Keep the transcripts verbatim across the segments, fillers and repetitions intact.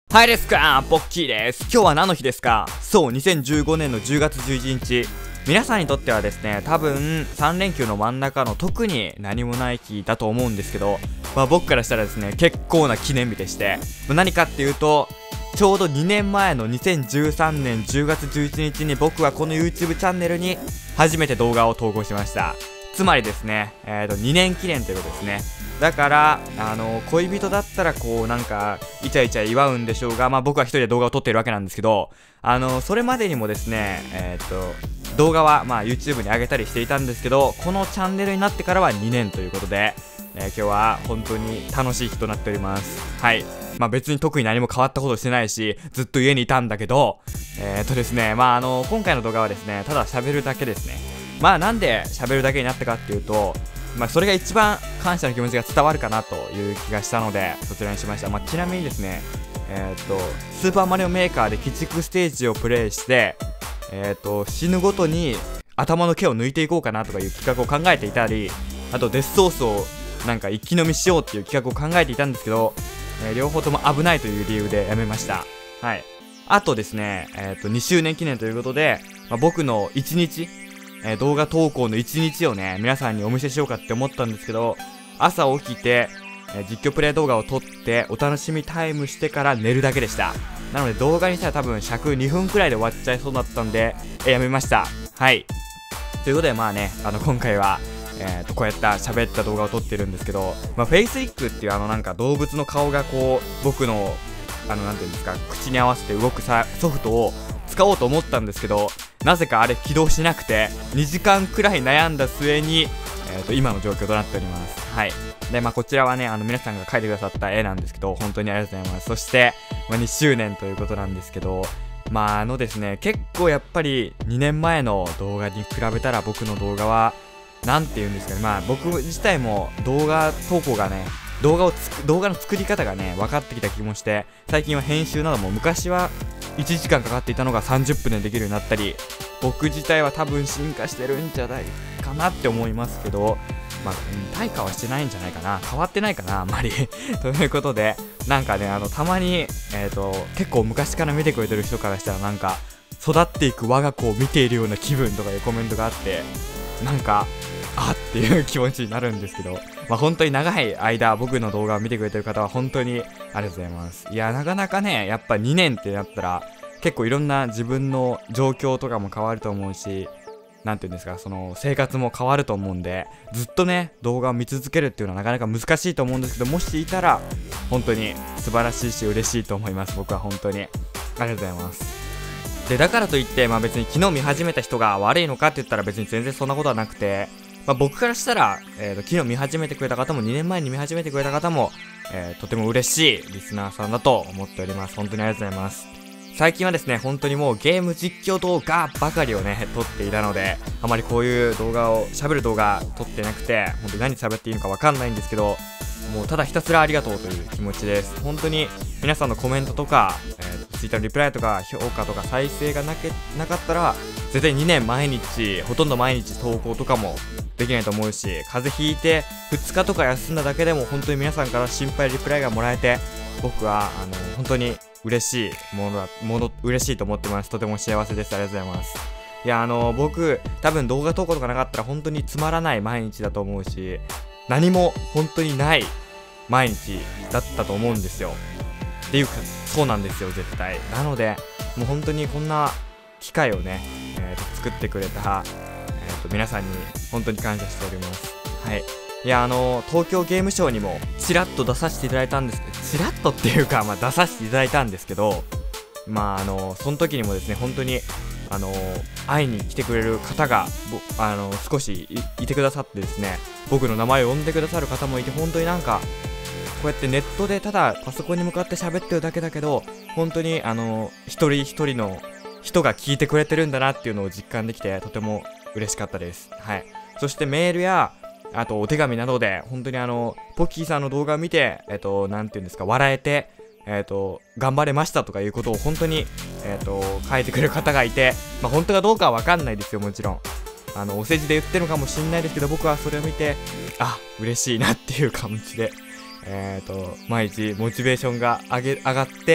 はいですか、ポッキーです。今日は何の日ですか？そう、にせんじゅうごねんのじゅうがつじゅういちにち。皆さんにとってはですね、多分さんれんきゅうの真ん中の特に何もない日だと思うんですけど、まあ僕からしたらですね、結構な記念日でして、何かっていうと、ちょうどにねんまえのにせんじゅうさんねんじゅうがつじゅういちにちに僕はこの YouTube チャンネルに初めて動画を投稿しました。つまりですね、えーと、にねん記念ということですね。だから、あの、恋人だったらこうなんか、イチャイチャ祝うんでしょうが、まあ僕は一人で動画を撮っているわけなんですけど、あの、それまでにもですね、えっと、動画はまあ YouTube に上げたりしていたんですけど、このチャンネルになってからはにねんということで、えー、今日は本当に楽しい日となっております。はい。まあ別に特に何も変わったことしてないし、ずっと家にいたんだけど、えっとですね、まああの、今回の動画はですね、ただ喋るだけですね。まあなんで喋るだけになったかっていうと、まあそれが一番感謝の気持ちが伝わるかなという気がしたので、そちらにしました。まあちなみにですね、えっと、スーパーマリオメーカーで鬼畜ステージをプレイして、えっと、死ぬごとに頭の毛を抜いていこうかなとかいう企画を考えていたり、あとデスソースをなんか一気飲みしようっていう企画を考えていたんですけど、えー、両方とも危ないという理由でやめました。はい。あとですね、えっと、にしゅうねん記念ということで、まあ、僕のいちにち、えー、動画投稿のいちにちをね、皆さんにお見せしようかって思ったんですけど、朝起きて、えー、実況プレイ動画を撮ってお楽しみタイムしてから寝るだけでした。なので動画にしたら多分尺にふんくらいで終わっちゃいそうだったんで、えー、やめました。はい。ということでまあね、あの今回は、えーと、こうやった喋った動画を撮ってるんですけど、まあ、フェイスリックっていうあのなんか動物の顔がこう、僕の、あのなんていうんですか、口に合わせて動くさソフトを使おうと思ったんですけど、なぜかあれ起動しなくて、にじかんくらい悩んだ末に、えーと、今の状況となっております。はい。で、まあこちらはね、あの皆さんが描いてくださった絵なんですけど、本当にありがとうございます。そして、まあ、にしゅうねんということなんですけど、まああのですね、結構やっぱりにねんまえの動画に比べたら僕の動画は、なんて言うんですかね、まあ僕自体も動画投稿がね、動画をつく、動画の作り方がね、分かってきた気もして、最近は編集なども昔はいちじかんかかっていたのがさんじゅっぷんでできるようになったり、僕自体は多分進化してるんじゃないかなって思いますけど、まあ、対価はしてないんじゃないかな、変わってないかな、あんまりということで、なんかね、あの、たまに、えっと、結構昔から見てくれてる人からしたらなんか、育っていく我が子を見ているような気分とかいうコメントがあって、なんか、あっていう気持ちになるんですけど、まあ本当に長い間僕の動画を見てくれてる方は本当にありがとうございます。いや、なかなかね、やっぱにねんってなったら結構いろんな自分の状況とかも変わると思うし、なんていうんですか、その生活も変わると思うんで、ずっとね、動画を見続けるっていうのはなかなか難しいと思うんですけど、もしいたら本当に素晴らしいし嬉しいと思います。僕は本当にありがとうございます。で、だからといって、まあ別に昨日見始めた人が悪いのかって言ったら別に全然そんなことはなくて、まあ、僕からしたら、えーと、昨日見始めてくれた方もにねんまえに見始めてくれた方も、えー、とても嬉しいリスナーさんだと思っております。本当にありがとうございます。最近はですね、本当にもうゲーム実況動画ばかりをね、撮っていたので、あまりこういう動画を、喋る動画撮ってなくて、本当に何喋っていいのかわかんないんですけど、もうただひたすらありがとうという気持ちです。本当に皆さんのコメントとか、えー、Twitter のリプライとか評価とか再生がなけなかったら、絶対にねん毎日、ほとんど毎日投稿とかもできないと思うし、風邪ひいてふつかとか休んだだけでも本当に皆さんから心配リプライがもらえて、僕はあの本当に嬉しいものだ、もの、嬉しいと思ってます。とても幸せです。ありがとうございます。いや、あの、僕、多分動画投稿とかなかったら本当につまらない毎日だと思うし、何も本当にない毎日だったと思うんですよ。っていうか、そうなんですよ、絶対。なので、もう本当にこんな機会をね、えー、と作ってくれた、えー、と皆さんに本当に感謝しております。はい。いや、あの、東京ゲームショウにもチラッと出させていただいたんですけど、チラッとっていうか、まあ出させていただいたんですけど、まああの、その時にもですね、本当に、あの、会いに来てくれる方が、あの、少し い, いてくださってですね、僕の名前を呼んでくださる方もいて、本当になんか、こうやってネットでただパソコンに向かって喋ってるだけだけど、本当にあの、一人一人の人が聞いてくれてるんだなっていうのを実感できて、とても嬉しかったです。はい。そしてメールや、あとお手紙などで、本当にあの、ポッキーさんの動画を見て、えっと、なんていうんですか、笑えて、えっと、頑張れましたとかいうことを本当に、えっと、書いてくれる方がいて、まあ本当かどうかはわかんないですよ、もちろん。あの、お世辞で言ってるのかもしんないですけど、僕はそれを見て、あ、嬉しいなっていう感じで、えっと、毎日モチベーションが上げ、上がって、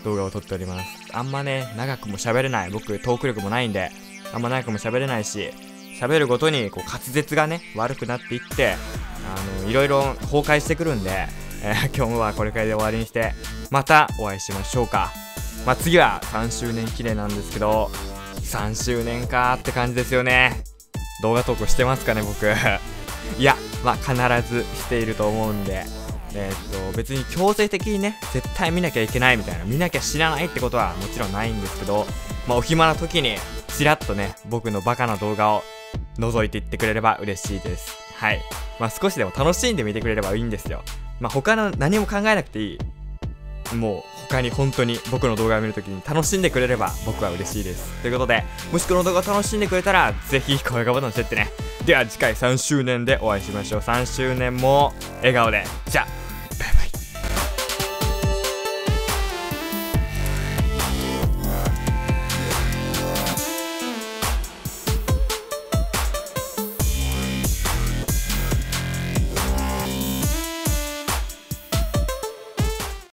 動画を撮っております。あんまね長くも喋れない、僕トーク力もないんであんま長くも喋れないし、喋るごとにこう滑舌がね悪くなっていって、あのいろいろ崩壊してくるんで、えー、今日はこれくらいで終わりにして、またお会いしましょうか。まあ次はさんしゅうねん記念なんですけど、さんしゅうねんかーって感じですよね。動画投稿してますかね僕いやまあ必ずしていると思うんで、えー、っと別に強制的にね絶対見なきゃいけないみたいな、見なきゃ知らないってことはもちろんないんですけど、まあお暇な時にちらっとね僕のバカな動画を覗いていってくれれば嬉しいです。はい。まあ少しでも楽しんでみてくれればいいんですよ。まあ他の何も考えなくていい。もう他に本当に僕の動画を見るときに楽しんでくれれば僕は嬉しいです。ということで、もしこの動画を楽しんでくれたらぜひ高評価ボタン押してってね。では次回さんしゅうねんでお会いしましょう。さんしゅうねんも笑顔で。じゃあ。